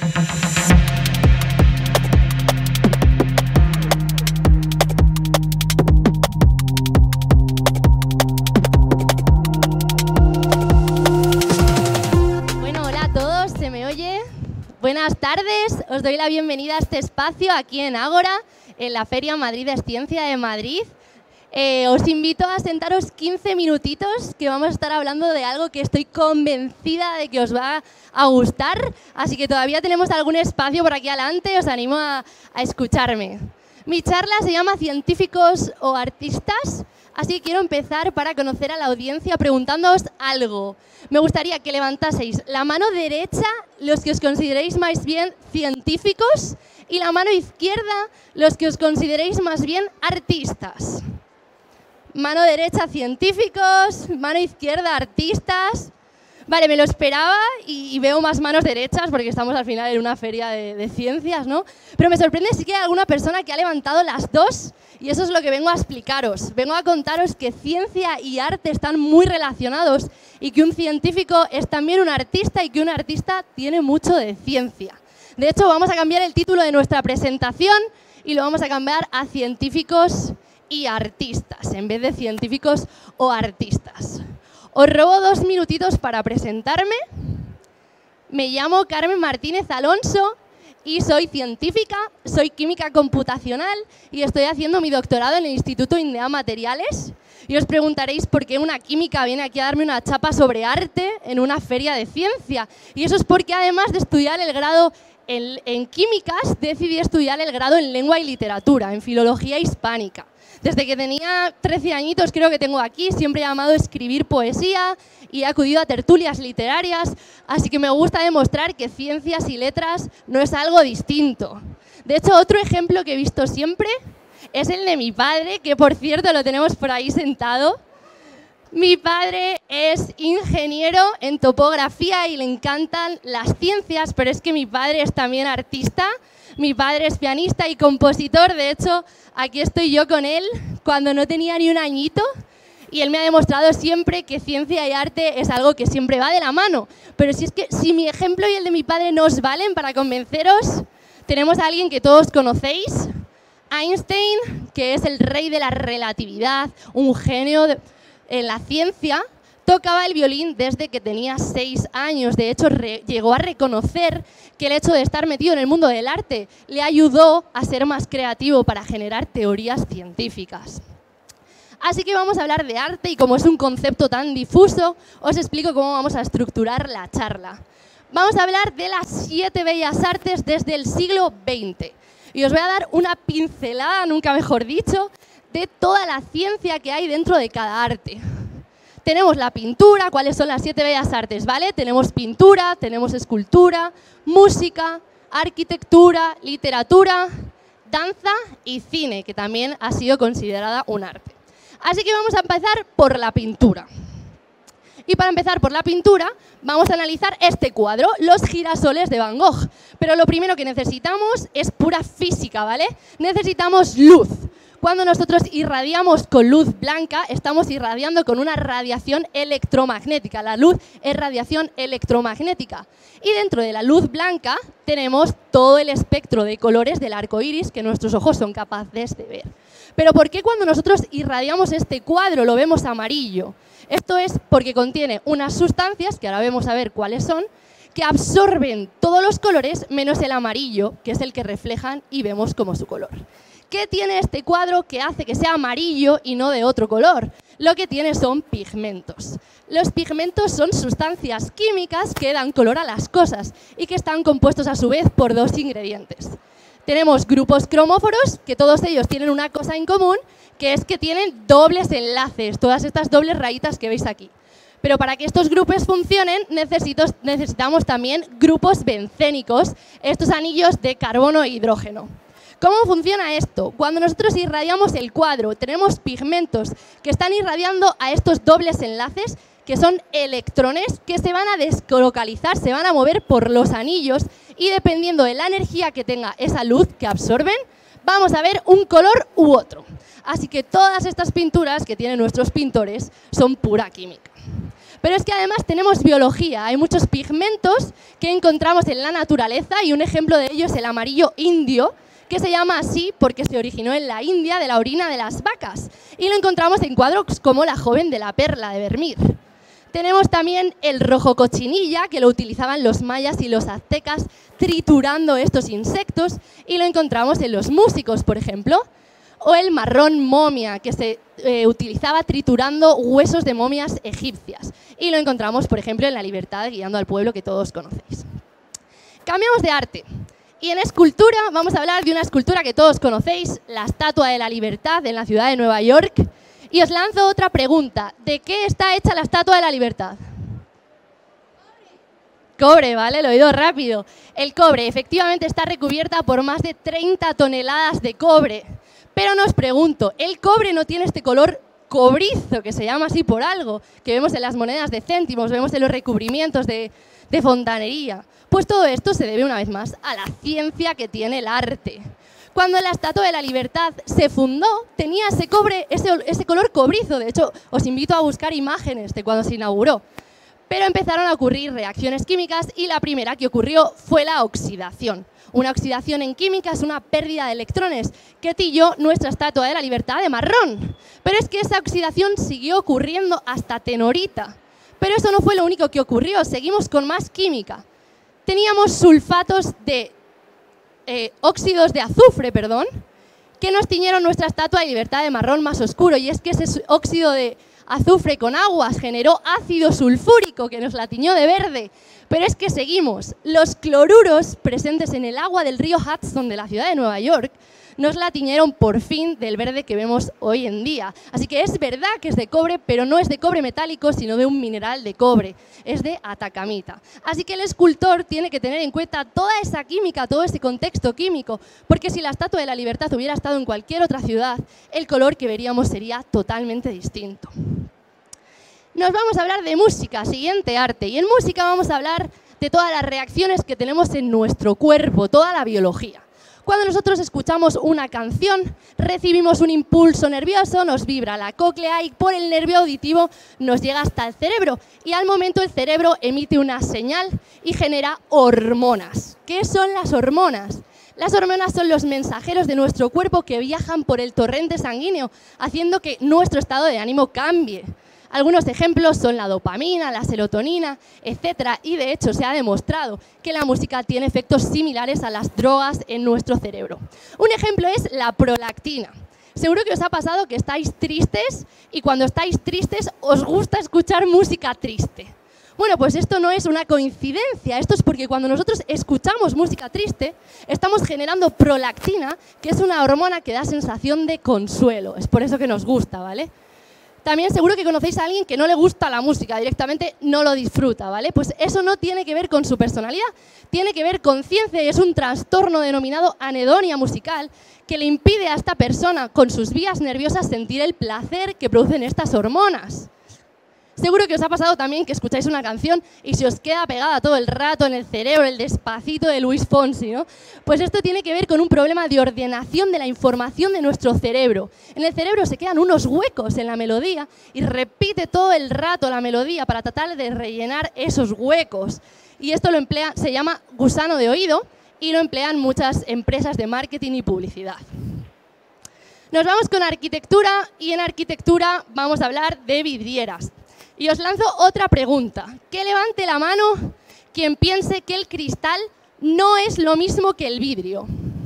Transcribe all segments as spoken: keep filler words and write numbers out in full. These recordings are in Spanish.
Buenas tardes, os doy la bienvenida a este espacio aquí en Ágora, en la Feria Madrid de Ciencia de Madrid. Eh, os invito a sentaros quince minutitos, que vamos a estar hablando de algo que estoy convencida de que os va a gustar, así que todavía tenemos algún espacio por aquí adelante, os animo a, a escucharme. Mi charla se llama Científicos o Artistas, así que quiero empezar para conocer a la audiencia preguntándoos algo. Me gustaría que levantaseis la mano derecha los que os consideréis más bien científicos y la mano izquierda los que os consideréis más bien artistas. Mano derecha científicos, mano izquierda artistas. Vale, me lo esperaba y, y veo más manos derechas porque estamos al final en una feria de, de ciencias, ¿no? Pero me sorprende sí que hay alguna persona que ha levantado las dos y eso es lo que vengo a explicaros. Vengo a contaros que ciencia y arte están muy relacionados y que un científico es también un artista y que un artista tiene mucho de ciencia. De hecho, vamos a cambiar el título de nuestra presentación y lo vamos a cambiar a científicos y artistas, en vez de científicos o artistas. Os robo dos minutitos para presentarme. Me llamo Carmen Martínez Alonso y soy científica, soy química computacional y estoy haciendo mi doctorado en el Instituto INEA Materiales. Y os preguntaréis por qué una química viene aquí a darme una chapa sobre arte en una feria de ciencia. Y eso es porque además de estudiar el grado en, en químicas, decidí estudiar el grado en lengua y literatura, en filología hispánica. Desde que tenía trece añitos creo que tengo aquí, siempre he amado escribir poesía y he acudido a tertulias literarias, así que me gusta demostrar que ciencias y letras no es algo distinto. De hecho, otro ejemplo que he visto siempre es el de mi padre, que por cierto lo tenemos por ahí sentado. Mi padre es ingeniero en topografía y le encantan las ciencias, pero es que mi padre es también artista. Mi padre es pianista y compositor, de hecho, aquí estoy yo con él cuando no tenía ni un añito y él me ha demostrado siempre que ciencia y arte es algo que siempre va de la mano. Pero si es que si mi ejemplo y el de mi padre no os valen para convenceros, tenemos a alguien que todos conocéis, Einstein, que es el rey de la relatividad, un genio de, en la ciencia. Tocaba el violín desde que tenía seis años. De hecho, re, llegó a reconocer que el hecho de estar metido en el mundo del arte le ayudó a ser más creativo para generar teorías científicas. Así que vamos a hablar de arte y como es un concepto tan difuso, os explico cómo vamos a estructurar la charla. Vamos a hablar de las siete bellas artes desde el siglo veinte. Y os voy a dar una pincelada, nunca mejor dicho, de toda la ciencia que hay dentro de cada arte. Tenemos la pintura, ¿cuáles son las siete bellas artes? ¿Vale? Tenemos pintura, tenemos escultura, música, arquitectura, literatura, danza y cine, que también ha sido considerada un arte. Así que vamos a empezar por la pintura. Y para empezar por la pintura, vamos a analizar este cuadro, Los girasoles de Van Gogh. Pero lo primero que necesitamos es pura física, ¿vale? Necesitamos luz. Cuando nosotros irradiamos con luz blanca, estamos irradiando con una radiación electromagnética. La luz es radiación electromagnética. Y dentro de la luz blanca tenemos todo el espectro de colores del arco iris que nuestros ojos son capaces de ver. Pero ¿por qué cuando nosotros irradiamos este cuadro lo vemos amarillo? Esto es porque contiene unas sustancias, que ahora vamos a ver cuáles son, que absorben todos los colores menos el amarillo, que es el que reflejan y vemos como su color. ¿Qué tiene este cuadro que hace que sea amarillo y no de otro color? Lo que tiene son pigmentos. Los pigmentos son sustancias químicas que dan color a las cosas y que están compuestos a su vez por dos ingredientes. Tenemos grupos cromóforos, que todos ellos tienen una cosa en común, que es que tienen dobles enlaces, todas estas dobles rayitas que veis aquí. Pero para que estos grupos funcionen necesito, necesitamos también grupos bencénicos, estos anillos de carbono e hidrógeno. ¿Cómo funciona esto? Cuando nosotros irradiamos el cuadro, tenemos pigmentos que están irradiando a estos dobles enlaces, que son electrones que se van a deslocalizar, se van a mover por los anillos y dependiendo de la energía que tenga esa luz que absorben, vamos a ver un color u otro. Así que todas estas pinturas que tienen nuestros pintores son pura química. Pero es que además tenemos biología, hay muchos pigmentos que encontramos en la naturaleza y un ejemplo de ello es el amarillo indio, que se llama así porque se originó en la India de la orina de las vacas y lo encontramos en cuadros como La joven de la perla de Vermeer. Tenemos también el rojo cochinilla, que lo utilizaban los mayas y los aztecas triturando estos insectos y lo encontramos en los músicos, por ejemplo. O el marrón momia, que se eh, utilizaba triturando huesos de momias egipcias. Y lo encontramos, por ejemplo, en La libertad guiando al pueblo, que todos conocéis. Cambiamos de arte. Y en escultura vamos a hablar de una escultura que todos conocéis, la Estatua de la Libertad en la ciudad de Nueva York. Y os lanzo otra pregunta. ¿De qué está hecha la Estatua de la Libertad? Cobre, ¿vale? Lo he oído rápido. El cobre efectivamente está recubierta por más de treinta toneladas de cobre. Pero nos pregunto, ¿el cobre no tiene este color cobrizo, que se llama así por algo, que vemos en las monedas de céntimos, vemos en los recubrimientos de, de fontanería? Pues todo esto se debe una vez más a la ciencia que tiene el arte. Cuando la Estatua de la Libertad se fundó, tenía ese cobre, ese, ese color cobrizo. De hecho, os invito a buscar imágenes de cuando se inauguró. Pero empezaron a ocurrir reacciones químicas y la primera que ocurrió fue la oxidación. Una oxidación en química es una pérdida de electrones que tilló nuestra Estatua de la Libertad de marrón. Pero es que esa oxidación siguió ocurriendo hasta tenorita. Pero eso no fue lo único que ocurrió, seguimos con más química. Teníamos sulfatos de eh, óxidos de azufre, perdón, que nos tiñeron nuestra Estatua de Libertad de marrón más oscuro. Y es que ese óxido de azufre con aguas generó ácido sulfúrico que nos la tiñó de verde. Pero es que seguimos. Los cloruros presentes en el agua del río Hudson de la ciudad de Nueva York nos la tiñeron por fin del verde que vemos hoy en día. Así que es verdad que es de cobre, pero no es de cobre metálico, sino de un mineral de cobre. Es de atacamita. Así que el escultor tiene que tener en cuenta toda esa química, todo ese contexto químico, porque si la Estatua de la Libertad hubiera estado en cualquier otra ciudad, el color que veríamos sería totalmente distinto. Nos vamos a hablar de música, siguiente arte. Y en música vamos a hablar de todas las reacciones que tenemos en nuestro cuerpo, toda la biología. Cuando nosotros escuchamos una canción, recibimos un impulso nervioso, nos vibra la cóclea y por el nervio auditivo nos llega hasta el cerebro. Y al momento el cerebro emite una señal y genera hormonas. ¿Qué son las hormonas? Las hormonas son los mensajeros de nuestro cuerpo que viajan por el torrente sanguíneo, haciendo que nuestro estado de ánimo cambie. Algunos ejemplos son la dopamina, la serotonina, etcétera. Y de hecho se ha demostrado que la música tiene efectos similares a las drogas en nuestro cerebro. Un ejemplo es la prolactina. Seguro que os ha pasado que estáis tristes y cuando estáis tristes os gusta escuchar música triste. Bueno, pues esto no es una coincidencia, esto es porque cuando nosotros escuchamos música triste estamos generando prolactina, que es una hormona que da sensación de consuelo. Es por eso que nos gusta, ¿vale? También seguro que conocéis a alguien que no le gusta la música, directamente no lo disfruta, ¿vale? Pues eso no tiene que ver con su personalidad, tiene que ver con ciencia y es un trastorno denominado anedonia musical que le impide a esta persona con sus vías nerviosas sentir el placer que producen estas hormonas. Seguro que os ha pasado también que escucháis una canción y se os queda pegada todo el rato en el cerebro, el Despacito de Luis Fonsi, ¿no? Pues esto tiene que ver con un problema de ordenación de la información de nuestro cerebro. En el cerebro se quedan unos huecos en la melodía y repite todo el rato la melodía para tratar de rellenar esos huecos. Y esto lo emplea, se llama gusano de oído y lo emplean muchas empresas de marketing y publicidad. Nos vamos con arquitectura y en arquitectura vamos a hablar de vidrieras. Y os lanzo otra pregunta. Que levante la mano quien piense que el cristal no es lo mismo que el vidrio.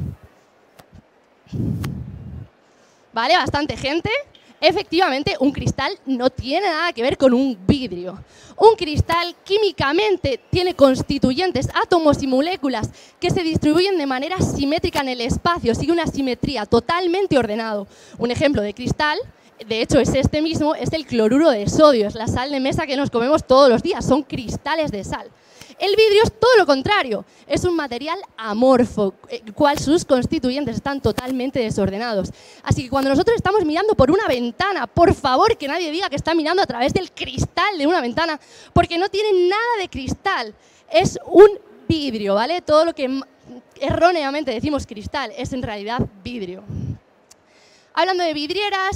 ¿Vale? Bastante gente. Efectivamente, un cristal no tiene nada que ver con un vidrio. Un cristal químicamente tiene constituyentes, átomos y moléculas que se distribuyen de manera simétrica en el espacio, sigue una simetría totalmente ordenado. Un ejemplo de cristal, de hecho es este mismo, es el cloruro de sodio, es la sal de mesa que nos comemos todos los días, son cristales de sal. El vidrio es todo lo contrario, es un material amorfo, el cual sus constituyentes están totalmente desordenados. Así que cuando nosotros estamos mirando por una ventana, por favor que nadie diga que está mirando a través del cristal de una ventana, porque no tiene nada de cristal, es un vidrio, ¿vale? Todo lo que erróneamente decimos cristal es en realidad vidrio. Hablando de vidrieras,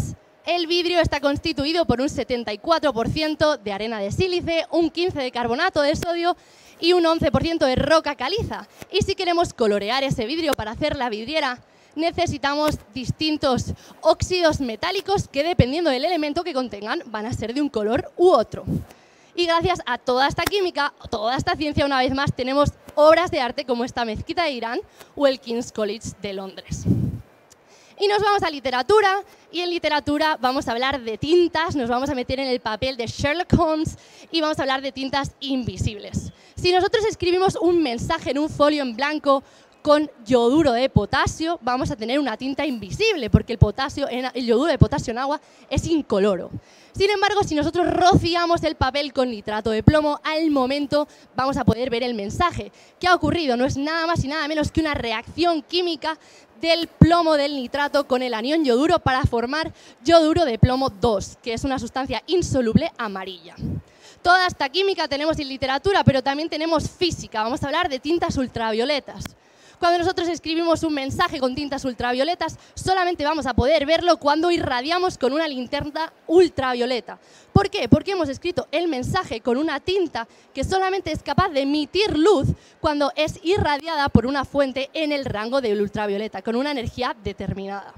El vidrio está constituido por un setenta y cuatro por ciento de arena de sílice, un quince por ciento de carbonato de sodio y un once por ciento de roca caliza. Y si queremos colorear ese vidrio para hacer la vidriera, necesitamos distintos óxidos metálicos que, dependiendo del elemento que contengan, van a ser de un color u otro. Y gracias a toda esta química, toda esta ciencia, una vez más, tenemos obras de arte como esta mezquita de Irán o el King's College de Londres. Y nos vamos a literatura, y en literatura vamos a hablar de tintas, nos vamos a meter en el papel de Sherlock Holmes y vamos a hablar de tintas invisibles. Si nosotros escribimos un mensaje en un folio en blanco con yoduro de potasio, vamos a tener una tinta invisible, porque el, potasio, el yoduro de potasio en agua es incoloro. Sin embargo, si nosotros rociamos el papel con nitrato de plomo, al momento vamos a poder ver el mensaje. ¿Qué ha ocurrido? No es nada más y nada menos que una reacción química del plomo del nitrato con el anión yoduro para formar yoduro de plomo dos, que es una sustancia insoluble amarilla. Toda esta química tenemos en literatura, pero también tenemos física. Vamos a hablar de tintas ultravioletas. Cuando nosotros escribimos un mensaje con tintas ultravioletas, solamente vamos a poder verlo cuando irradiamos con una linterna ultravioleta. ¿Por qué? Porque hemos escrito el mensaje con una tinta que solamente es capaz de emitir luz cuando es irradiada por una fuente en el rango del ultravioleta, con una energía determinada.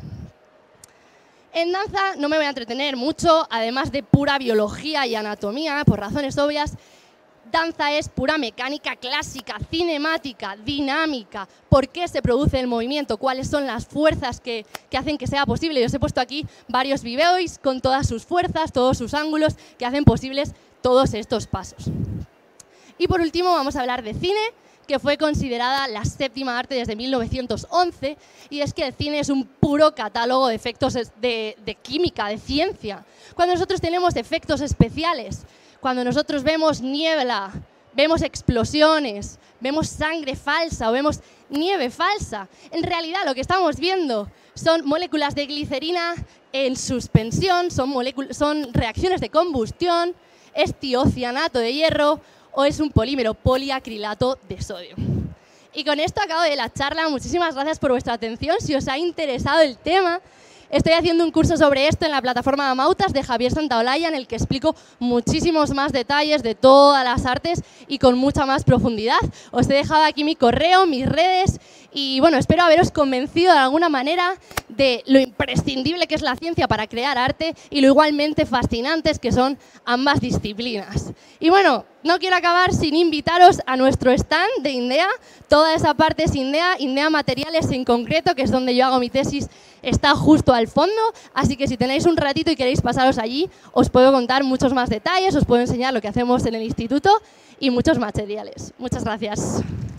En danza no me voy a entretener mucho, además de pura biología y anatomía, por razones obvias. Danza es pura mecánica clásica, cinemática, dinámica. ¿Por qué se produce el movimiento? ¿Cuáles son las fuerzas que, que hacen que sea posible? Yo os he puesto aquí varios videos con todas sus fuerzas, todos sus ángulos que hacen posibles todos estos pasos. Y por último vamos a hablar de cine, que fue considerada la séptima arte desde mil novecientos once, y es que el cine es un puro catálogo de efectos de, de química, de ciencia. Cuando nosotros tenemos efectos especiales, cuando nosotros vemos niebla, vemos explosiones, vemos sangre falsa o vemos nieve falsa, en realidad lo que estamos viendo son moléculas de glicerina en suspensión, son, son reacciones de combustión, es tiocianato de hierro o es un polímero poliacrilato de sodio. Y con esto acabo de la charla. Muchísimas gracias por vuestra atención. Si os ha interesado el tema, estoy haciendo un curso sobre esto en la plataforma de Amautas de Javier Santaolalla, en el que explico muchísimos más detalles de todas las artes y con mucha más profundidad. Os he dejado aquí mi correo, mis redes y bueno, espero haberos convencido de alguna manera de lo imprescindible que es la ciencia para crear arte y lo igualmente fascinantes que son ambas disciplinas. Y bueno, no quiero acabar sin invitaros a nuestro stand de INDEA. Toda esa parte es INDEA, INDEA Materiales en concreto, que es donde yo hago mi tesis, está justo al fondo, así que si tenéis un ratito y queréis pasaros allí, os puedo contar muchos más detalles, os puedo enseñar lo que hacemos en el instituto y muchos materiales. Muchas gracias.